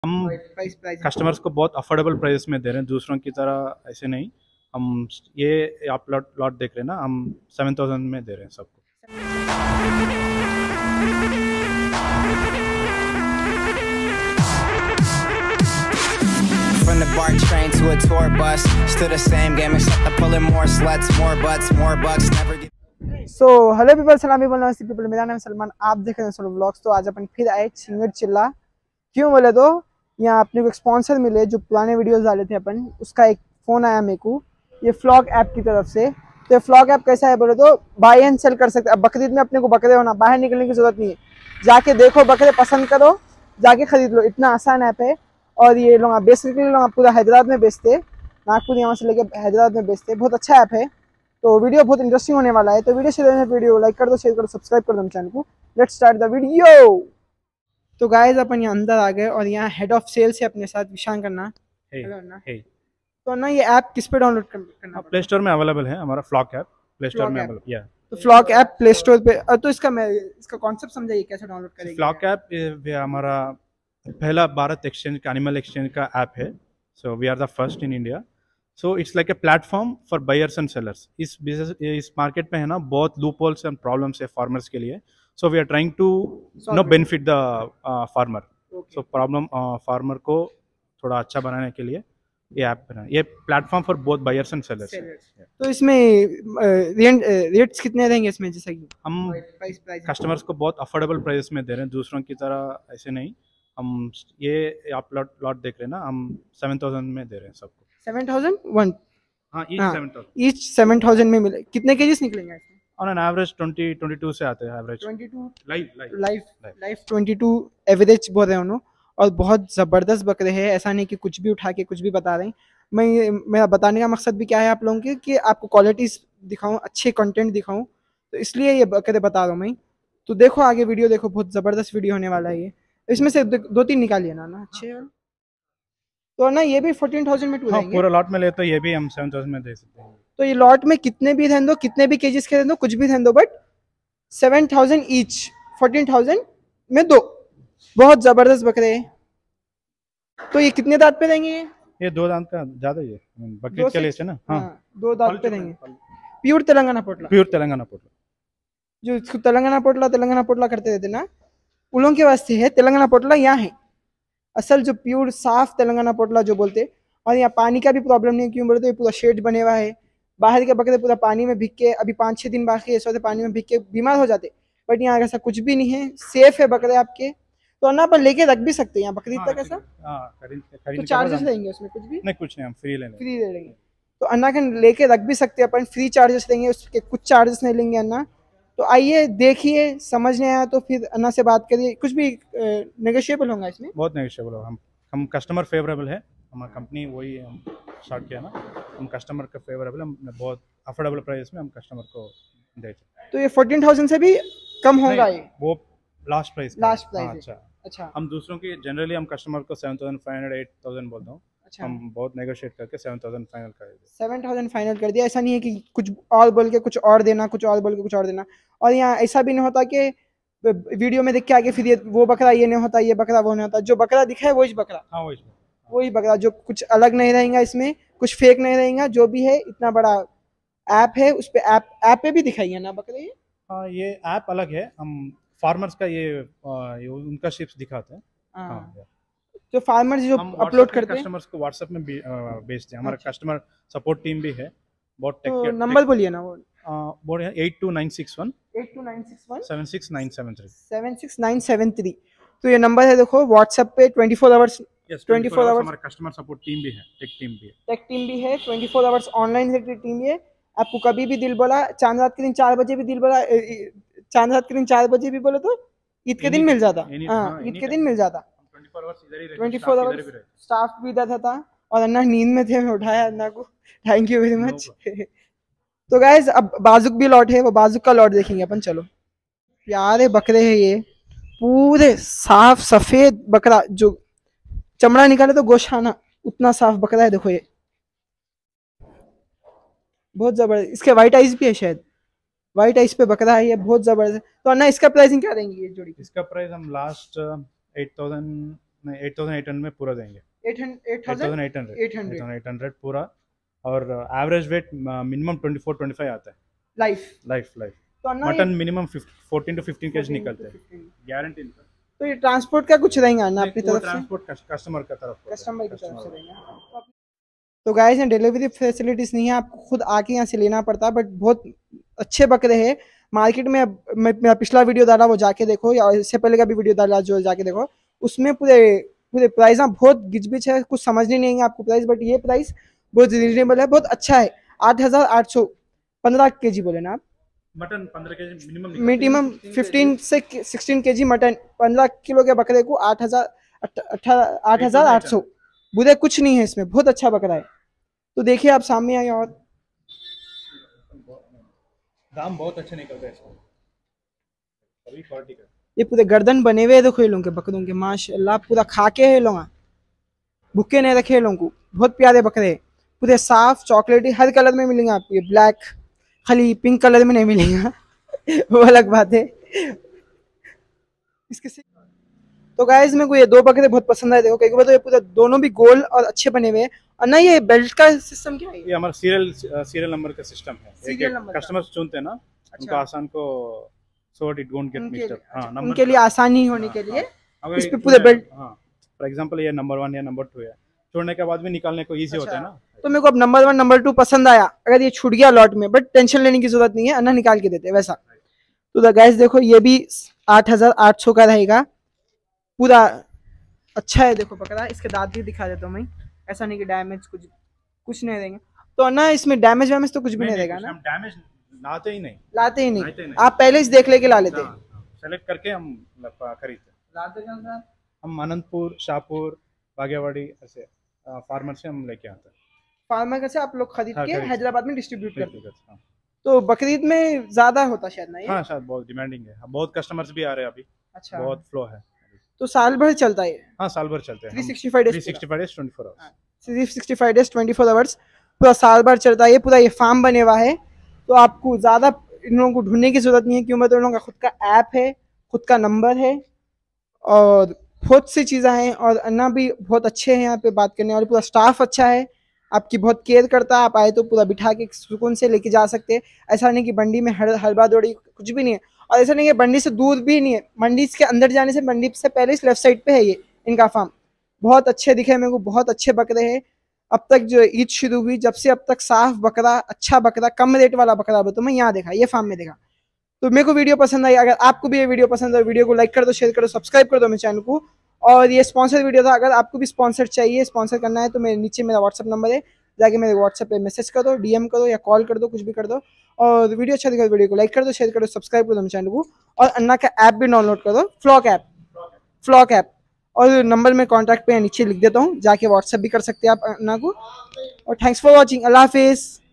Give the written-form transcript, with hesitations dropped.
हम कस्टमर्स को बहुत अफोर्डेबल प्राइस में दे रहे हैं, दूसरों की तरह ऐसे नहीं। हम ये आप लॉट देख रहे हैं ना, हम 7000 में दे रहे हैं सबको। From the BART train to a tour bus, still the same game except I'm pulling more sluts, more butts, more bucks, never get. So hello people, सलाम पीपल, नमस्ते पीपल। मेरा नाम है सलमान, आप देख रहे हैं सोलो व्लॉग्स। तो आज अपन फिर आए छिंगड़ चिल्ला। क्यों बोले तो यहाँ अपने को एक स्पॉन्सर मिले, जो पुराने वीडियोस डाले थे अपन, उसका एक फ़ोन आया मेरे को, ये फ्लॉग ऐप की तरफ से। तो ये फ्लॉग ऐप कैसा है बोले तो बाय एंड सेल कर सकते हैं। अब बकरीद में अपने को बकरे होना, बाहर निकलने की जरूरत नहीं है, जाके देखो बकरे पसंद करो, जाके खरीद लो, इतना आसान ऐप है। और ये लोग बेसिकली लोग पूरा हैदराबाद में बेचते, नागपुर यहाँ से लेके हैदराबाद में बेचते। बहुत अच्छा ऐप है। तो वीडियो बहुत इंटरेस्टिंग होने वाला है। तो वीडियो से वीडियो लाइक कर दो, शेयर कर दो, सब्सक्राइब कर दो चैनल को। Let's start the video. तो गाइस अपन यहाँ अंदर आ गए और यहाँ हेड ऑफ सेल्स है अपने साथ, विशान करना। हेलो अन्ना। तो ना ये ऐप किस पे डाउनलोड करना? प्ले स्टोर में अवेलेबल है हमारा फ्लॉक ऐप, प्ले स्टोर में अवेलेबल। या तो फ्लॉक ऐप प्ले स्टोर पे। तो इसका कॉन्सेप्ट समझाइए, कैसे डाउनलोड करेंगे? फ्लॉक ऐप हमारा पहला भारत एक्सचेंज का, एनिमल एक्सचेंज का ऐप है। So we are the first in India. So it's like a platform for buyers and sellers. इस बिजनेस, इस मार्केट में है ना बहुत लूप होल्स एंड प्रॉब्लम्स है फार्मर्स के लिए। So we are trying to know benefit the farmer. So problem farmer को थोड़ा अच्छा बनाने के लिए ये ऐप बना, ये platform for both buyers and sellers. तो इसमें रेट्स कितने रहेंगे इसमें? जैसे कि हम कस्टमर्स को बहुत अफोर्डेबल प्राइस में दे रहे हैं, दूसरों की तरह ऐसे नहीं। हम ये आप लॉट देख रहे हैं ना, हम 7000 में दे रहे हैं सबको। 7001? हाँ, ईच 7000 में मिले। कितने केजीस निकलेंगे इसमें? ऑन एन एवरेज 22 से आते हैं एवरेज। 22 लाइव 22 एवरेज बोल रहे हैं उन्होंने। और बहुत ज़बरदस्त बकरे हैं, ऐसा नहीं कि कुछ भी उठा के कुछ भी बता रहे हैं। मेरा बताने का मकसद भी क्या है आप लोगों के, कि आपको क्वालिटीज़ दिखाऊं, अच्छे कंटेंट दिखाऊं, तो इसलिए ये बकरे बता रहा हूँ मैं। तो देखो आगे वीडियो देखो, बहुत ज़बरदस्त वीडियो होने वाला है ये। इसमें से दो तीन निकालिए ना अच्छे। तो ना ये भी 14,000 में टूट जाएंगे। पूरा लॉट में ले तो ये भी हम 7000 में दे सकते हैं। तो ये लॉट में कितने भी रहने दो, कितने भी केजीस के रहने दो, कुछ भी रहने दो, बट 7000 ईच, 14,000 में दो। बहुत जबरदस्त बकरे हैं। तो ये कितने दांत पे रहेंगे? ये 2 दांत का ज्यादा ही है बकरीद के लिए ना। हाँ, 2 दांत पे रहेंगे। प्योर तेलंगाना पोटला, प्योर तेलंगाना पोटला। जो इसको तेलंगाना पोटला करते रहते ना, उन लोगों के वास्ते है तेलंगाना पोटला। यहाँ है असल जो प्योर साफ तेलंगाना पोटला जो बोलते। और यहाँ पानी का भी प्रॉब्लम नहीं, क्यों बोलते पूरा शेड बने हुआ है। बाहर के बकरे पूरा पानी में भीग के, अभी 5-6 दिन बाकी है, इस वजह पानी में भीग के बीमार हो जाते। बट यहाँ ऐसा कुछ भी नहीं है, सेफ है बकरे आपके। तो अन्ना अपन लेके रख भी सकते हैं यहाँ बकरीद तक। ऐसा तो चार्जेस रहेंगे उसमें? कुछ भी नहीं, कुछ नहीं, हम फ्री ले लेंगे। तो अन्ना के लेके रख भी सकते हैं अपन, फ्री चार्जेस लेंगे, उसके कुछ चार्जेस नहीं लेंगे अन्ना। तो आइए देखिए, समझ नहीं आया तो फिर अन्ना से बात करिए, कुछ भी नेगोशिएबल होगा इसमें। बहुत नेगोशिएबल होगा। हम कस्टमर फेवरेबल है, हमारा कंपनी वही हम स्टार्ट किया ना, हम कस्टमर का फेवरेबल, हम बहुत अफोर्डेबल प्राइस में हम कस्टमर को देते। तो ये 14,000 से भी कम होगा? ये वो लास्ट प्राइस है। अच्छा, हम दूसरों की जनरली हम कस्टमर को 7500 8000 बोलता हूँ। अच्छा, हम बहुत नेगोशिएट करके 7000 फाइनल कर दिया। 7000 फाइनल कर दिया। ऐसा नहीं है कि कुछ और बोल के कुछ और देना, कुछ और बोल के कुछ और देना। और यहाँ ऐसा भी नहीं होता कि वीडियो में देख के आगे फिर ये वो बकरा ये नहीं होता, ये बकरा वो नहीं होता। जो बकरा दिखा है वही बकरा। हाँ, वही बकरा, जो कुछ अलग नहीं रहेगा इसमें, कुछ फेक नहीं रहेगा। जो भी है, इतना बड़ा ऐप है, उस पे ऐप पे भी दिखाइए ना बकरे। हाँ, ये ऐप अलग है। हम फार्मर्स का ये उनका शिप्स दिखाते हैं। हाँ, जो फार्मर्स जो अपलोड करते हैं कस्टमर्स को व्हाट्सएप में भेजते हैं। हमारा कस्टमर सपोर्ट टीम भी है बहुत। तो नंबर बोलिए ना वो। बोल 82961 76973 76973। तो ये नंबर है, देखो व्हाट्सएप पे 24 आवर्स। 24 आवर्स हमारा कस्टमर सपोर्ट टीम भी है, टेक टीम भी है। 24 आवर्स ऑनलाइन टीम भी है। आपको कभी भी दिल बोला, चांद रात के दिन 4 बजे भी दिल बोला, चांद रात के दिन 4 बजे भी बोले तो ईद के दिन मिल जाता। हाँ, ईद के दिन मिल जाता। 24 आवर्स स्टाफ भी इधर था। और अन्ना नींद में थे, मैं उठाया अन्ना को, थैंक यू वेरी मच। तो गाइज अब बाजुक भी लॉट है, वो बाजुक का लॉट देखेंगे अपन। चलो, प्यारे बकरे हैं ये, पूरे साफ सफेद बकरा, जो चमड़ा निकाले तो गोशाना, उतना साफ बकरा है। देखो ये बहुत जबरदस्त। इसके व्हाइट आइज भी है, शायद व्हाइट आइज पे बकरा है ये, बहुत जबरदस्त। तो अन्ना इसका प्राइसिंग क्या देंगे ये जोड़ी? इसका प्राइस हम लास्ट 8000 नहीं 8,800 में पूरा देंगे। 8,800 पूरा, और एवरेज वेट मिनिमम 24-25 आता है लाइफ। तो मटन मिनिमम 14 to 15 केजी निकलते हैं, गारंटी। तो ये ट्रांसपोर्ट का कुछ रहेगा ना अपनी तरफ से? ट्रांसपोर्ट कस्टमर की तरफ से रहेगा। तो गाइस यहाँ डिलीवरी फैसिलिटीज नहीं है, आपको खुद आके यहाँ से लेना पड़ता है, बट बहुत अच्छे बकरे हैं मार्केट में। मैं पिछला वीडियो डाला वो जाके देखो, या इससे पहले का भी वीडियो डाला जो जाके देखो, उसमें पूरे प्राइस ना बहुत गिचबिच है, कुछ समझ नहीं आएंगे आपको प्राइस, बट ये प्राइस बहुत रिजनेबल है, बहुत अच्छा है। 8,800 15 केजी बोले ना आप? मटन 15 केजी मिनिमम 15 से 16 केजी मटन, 15 किलो के बकरे को 8,800 बुरे कुछ नहीं है इसमें, बहुत अच्छा बकरा है। तो देखिए आप सामने आए, और दाम बहुत अच्छे निकलते हैं अभी क्वालिटी का। ये पूरे गर्दन बने हुए देखो ये लोगों के बकरों के, माशाल्लाह पूरा खाके है लोग, भूखे नहीं रखे लोगों को, बहुत प्यारे बकरे, पूरे साफ चॉकलेटी, हर कलर में मिलेंगे आपको। ये ब्लैक खाली पिंक कलर में नहीं मिलेगा वो अलग बात है। इसके से तो गाइस मेरे को ये दो बकरे बहुत पसंद आए, देखो कई बार तो ये पूरा दोनों भी गोल और अच्छे बने हुए हैं। और ना ये बेल्ट का सिस्टम क्या है? ये हमारा सीरियल नंबर का सिस्टम है। कस्टमर चुनते हैं ना, उनको आसान को sort it won't get mixed up. हां, उनके लिए आसानी होने के लिए इस पे पूरे बेल्ट। हां, फॉर एग्जांपल ये नंबर 1 या नंबर 2 है, छोड़ने के बाद भी निकालने को इजी होता है ना। तो मेरे को अब नंबर 1 नंबर 2 पसंद आया, अगर ये छूट गया लॉट में, बट टेंशन लेने की जरूरत नहीं है, अन्ना निकाल के देते हैं वैसा। तो गाइस देखो ये भी 8,800 का रहेगा, पूरा अच्छा है। देखो बकरा, इसके दांत भी दिखा देता हूँ मैं, ऐसा नहीं कि डैमेज कुछ नहीं देंगे। तो ना इसमें डैमेज तो कुछ भी नहीं रहेगा ना? हम डैमेज लाते ही नहीं। आप पहले से देख लेके ला लेते? सेलेक्ट करके हम खरीदते। हम अनंतपुर, शाहपुर, बागेवाड़ी ऐसे फार्मर से हम लेके आते हैं। फार्मर से आप लोग खरीद के हैदराबाद में डिस्ट्रीब्यूट करते हैं। हाँ। तो बकरीद में ज्यादा होता शायद ना ये? हाँ शायद बहुत डिमांडिंग है, बहुत कस्टमर्स भी आ रहे हैं अभी। अच्छा, बहुत फ्लो है। तो साल भर चलता है? हाँ साल भर चलते हैं। 365 डेज 24 आवर्स। 365 डेज 24 आवर्स पूरा साल भर चलता है। ये पूरा ये फार्म बने हुआ है, तो आपको ज्यादा इन लोगों को ढूंढने की जरूरत नहीं है, क्यों? मतलब इन लोगों का खुद का ऐप है, खुद का नंबर है, और बहुत सी चीज़ें हैं, और अन्ना भी बहुत अच्छे हैं यहाँ पे बात करने वाले, पूरा स्टाफ अच्छा है, आपकी बहुत केयर करता है। आप आए तो पूरा बिठा के सुकून से लेके जा सकते हैं। ऐसा नहीं कि बंडी में हड़बा दौड़ी कुछ भी नहीं है, और ऐसा नहीं है बंडी से दूर भी नहीं है, मंडी के अंदर जाने से, मंडी से पहले इस लेफ्ट साइड पे है ये इनका फार्म। बहुत अच्छे दिखे मेरे को, बहुत अच्छे बकरे हैं। अब तक जो ईद शुरू हुई जब से अब तक साफ बकरा, अच्छा बकरा, कम रेट वाला बकरा तो मैं यहाँ देखा, ये फार्म में देखा। तो मेरे को वीडियो पसंद आई, अगर आपको भी ये वीडियो पसंद है, वीडियो को लाइक कर दो, शेयर कर दो, सब्सक्राइब कर दो मेरे चैनल को। और ये स्पॉन्सर वीडियो था, अगर आपको भी स्पॉन्सर चाहिए, स्पॉन्सर करना है, तो मेरे नीचे मेरा व्हाट्सअप नंबर है, जाके मेरे व्हाट्सएप पे मैसेज कर दो, DM करो या कॉल कर दो, कुछ भी कर दो। और वीडियो अच्छा दिखा, वीडियो को लाइक कर दो, शेयर कर दो, सब्सक्राइब कर दो मेरे चैनल को। और अन्ना का ऐप भी डाउनलोड कर दो, फ्लॉक ऐप, और नंबर में कॉन्टैक्ट पे नीचे लिख देता हूँ, जाके व्हाट्सएप भी कर सकते हैं आप अन्ना को। और थैंक्स फॉर वॉचिंग, अल्लाह हाफिज़।